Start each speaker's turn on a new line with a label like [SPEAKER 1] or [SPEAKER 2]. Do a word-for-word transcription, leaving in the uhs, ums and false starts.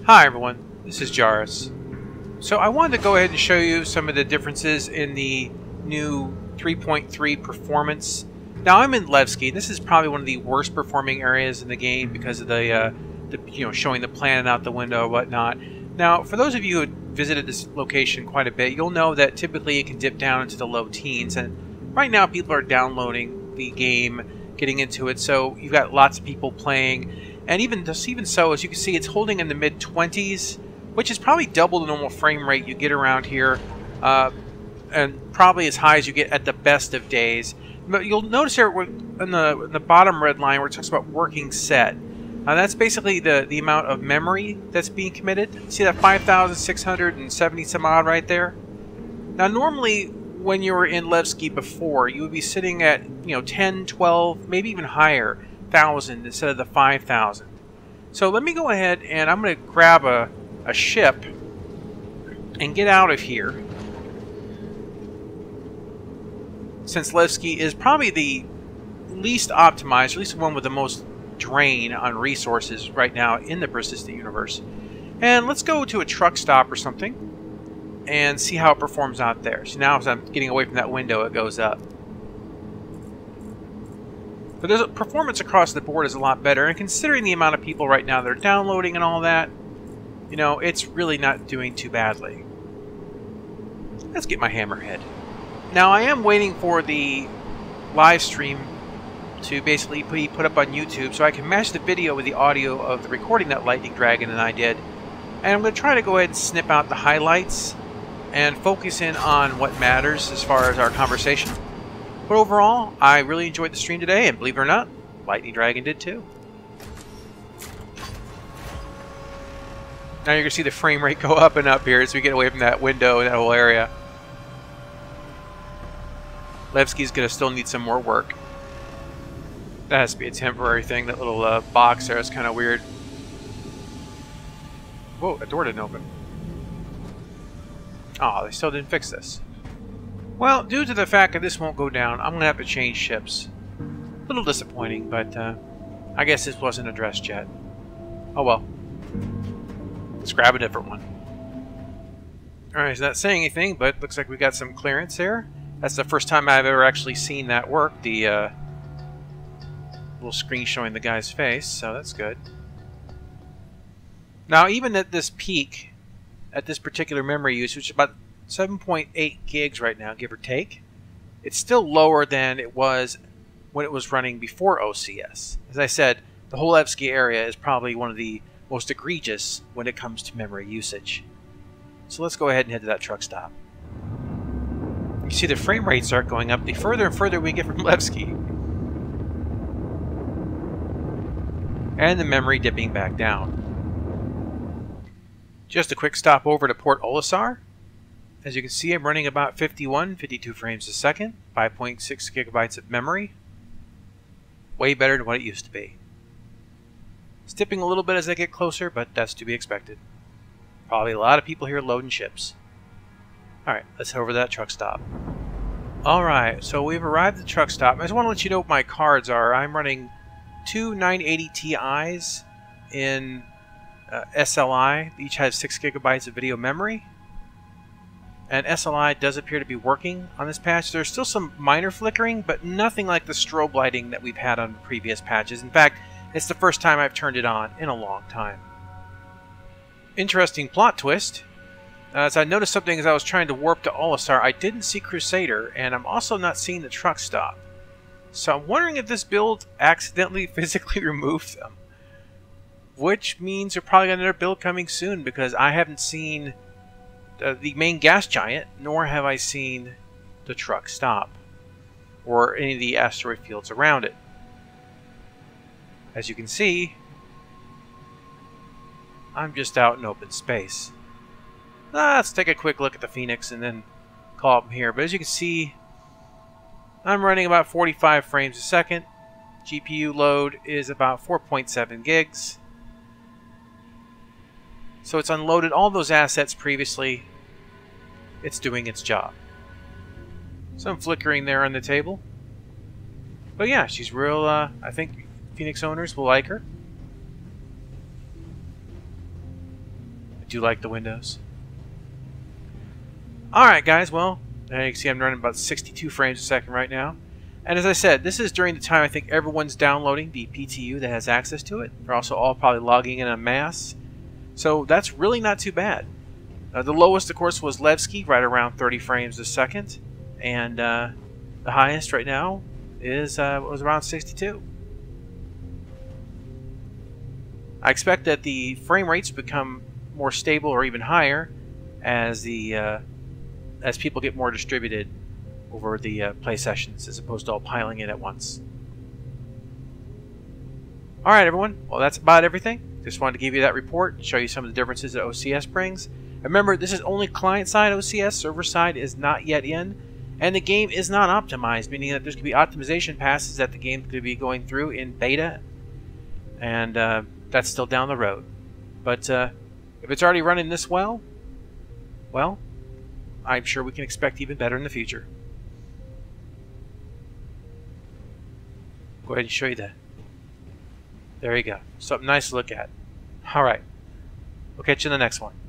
[SPEAKER 1] Hi everyone, this is Jairus. So I wanted to go ahead and show you some of the differences in the new three point three performance. Now I'm in Levski. This is probably one of the worst performing areas in the game because of the, uh, the you know, showing the planet out the window or whatnot. Now, for those of you who visited this location quite a bit, you'll know that typically it can dip down into the low teens, and right now people are downloading the game, getting into it, so you've got lots of people playing. And even just even so, as you can see, it's holding in the mid twenties, which is probably double the normal frame rate you get around here, uh, and probably as high as you get at the best of days. But you'll notice here in the, in the bottom red line where it talks about working set. Uh, that's basically the, the amount of memory that's being committed. See that five thousand six hundred seventy some odd right there? Now normally when you were in Levski before, you would be sitting at, you know, ten, twelve, maybe even higher thousand instead of the five thousand. So let me go ahead and I'm going to grab a, a ship and get out of here. Since Levski is probably the least optimized, or at least the one with the most drain on resources right now in the persistent universe. And let's go to a truck stop or something and see how it performs out there. So now as I'm getting away from that window, it goes up. But there's a, performance across the board is a lot better, and considering the amount of people right now that are downloading and all that, you know, it's really not doing too badly. Let's get my hammerhead. Now I am waiting for the live stream to basically be put up on YouTube so I can match the video with the audio of the recording that Lightning Dragon and I did. And I'm going to try to go ahead and snip out the highlights and focus in on what matters as far as our conversation. But overall, I really enjoyed the stream today, and believe it or not, Lightning Dragon did too. Now you're going to see the frame rate go up and up here as we get away from that window and that whole area. Levski's going to still need some more work. That has to be a temporary thing. That little uh, box there is kind of weird. Whoa, that door didn't open. Oh, they still didn't fix this. Well, due to the fact that this won't go down, I'm going to have to change ships. A little disappointing, but uh, I guess this wasn't addressed yet. Oh well. Let's grab a different one. Alright, it's not saying anything, but looks like we got some clearance there. That's the first time I've ever actually seen that work. The uh, little screen showing the guy's face, so that's good. Now, even at this peak, at this particular memory use, which is about seven point eight gigs right now, give or take, it's still lower than it was when it was running before O C S. As I said, the whole Levski area is probably one of the most egregious when it comes to memory usage. So let's go ahead and head to that truck stop. You see the frame rates start going up the further and further we get from Levski. And the memory dipping back down. Just a quick stop over to Port Olisar. As you can see, I'm running about fifty-one, fifty-two frames a second, five point six gigabytes of memory. Way better than what it used to be. It's dipping a little bit as I get closer, but that's to be expected. Probably a lot of people here loading ships. Alright, let's head over to that truck stop. Alright, so we've arrived at the truck stop. I just want to let you know what my cards are. I'm running two nine eighty Ti's in uh, S L I. Each has six gigabytes of video memory. And S L I does appear to be working on this patch. There's still some minor flickering, but nothing like the strobe lighting that we've had on previous patches. In fact, it's the first time I've turned it on in a long time. Interesting plot twist. Uh, as I noticed something as I was trying to warp to Olisar, I didn't see Crusader, and I'm also not seeing the truck stop. So I'm wondering if this build accidentally physically removed them. Which means we're probably got another build coming soon, because I haven't seen Uh, the main gas giant, nor have I seen the truck stop, or any of the asteroid fields around it. As you can see, I'm just out in open space. Ah, let's take a quick look at the Phoenix and then call up here. But as you can see, I'm running about forty-five frames a second. G P U load is about four point seven gigs. So it's unloaded all those assets previously. It's doing its job. Some flickering there on the table. But yeah, she's real, uh, I think Phoenix owners will like her. do like the Windows. Alright guys, well, as you can see I'm running about sixty-two frames a second right now. And as I said, this is during the time I think everyone's downloading the P T U that has access to it. They're also all probably logging in en masse. So that's really not too bad. Uh, the lowest, of course, was Levski, right around thirty frames a second. And uh, the highest right now is uh, was around sixty-two. I expect that the frame rates become more stable or even higher as the uh, as people get more distributed over the uh, play sessions as opposed to all piling in at once. Alright everyone, well that's about everything. Just wanted to give you that report and show you some of the differences that O C S brings. Remember, this is only client-side O C S, server-side is not yet in, and the game is not optimized, meaning that there's going to be optimization passes that the game could be going through in beta, and uh, that's still down the road. But uh, if it's already running this well, well, I'm sure we can expect even better in the future. Go ahead and show you that. There you go. Something nice to look at. Alright. We'll catch you in the next one.